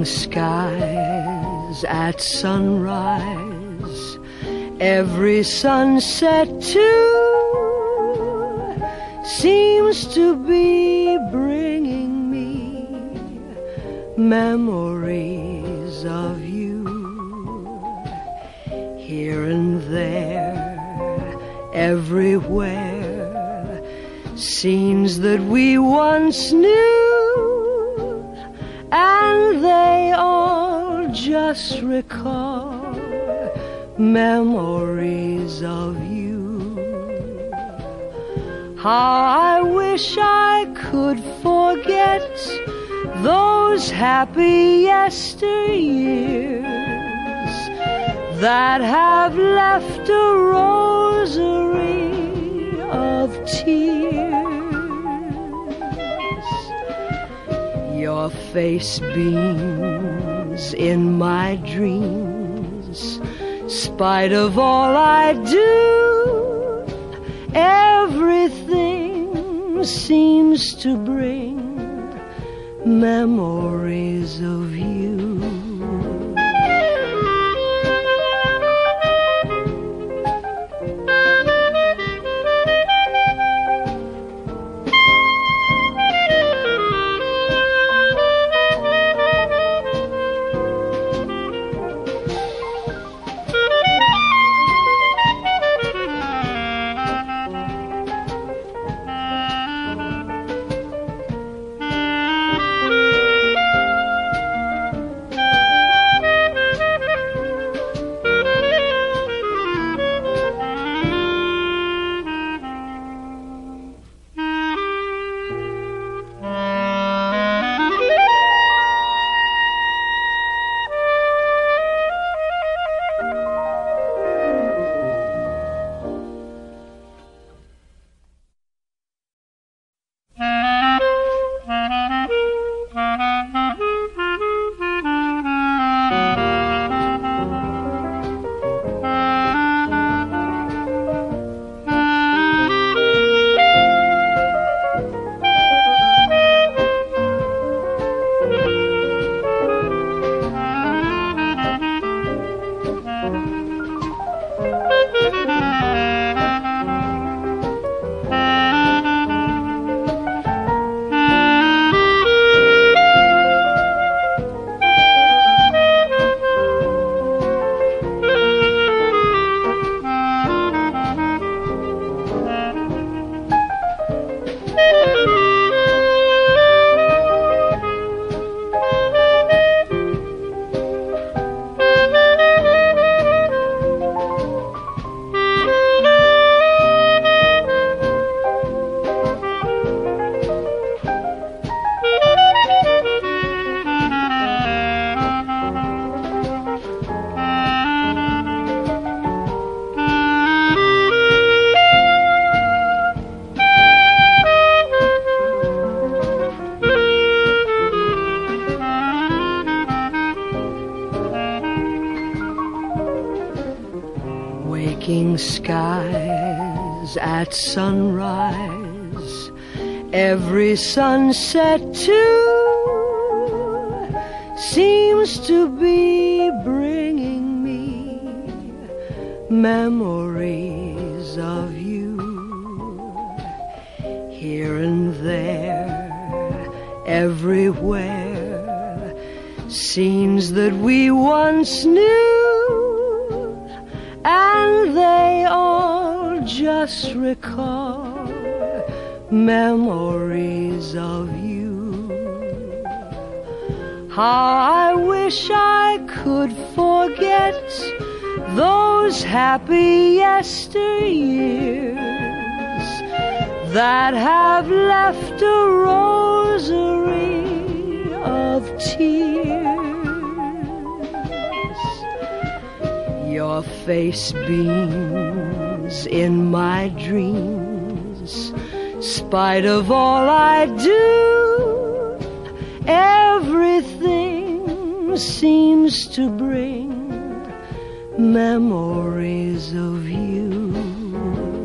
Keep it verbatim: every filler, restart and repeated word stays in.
skies at sunrise, every sunset too seems to be bringing me memories of you. Here and there, everywhere, scenes that we once knew, and they all just recall memories of you. How I wish I could forget those happy yesteryears that have left a rosary of tears. Your face beams in my dreams, spite of all I do. Everything seems to bring memories of you. Skies at sunrise, every sunset too seems to be bringing me memories of you. Here and there, everywhere, scenes that we once knew, and they all just recall memories of you. How I wish I could forget those happy yesteryears that have left a rosary of tears. Your face beams in my dreams, spite of all I do. Everything seems to bring memories of you.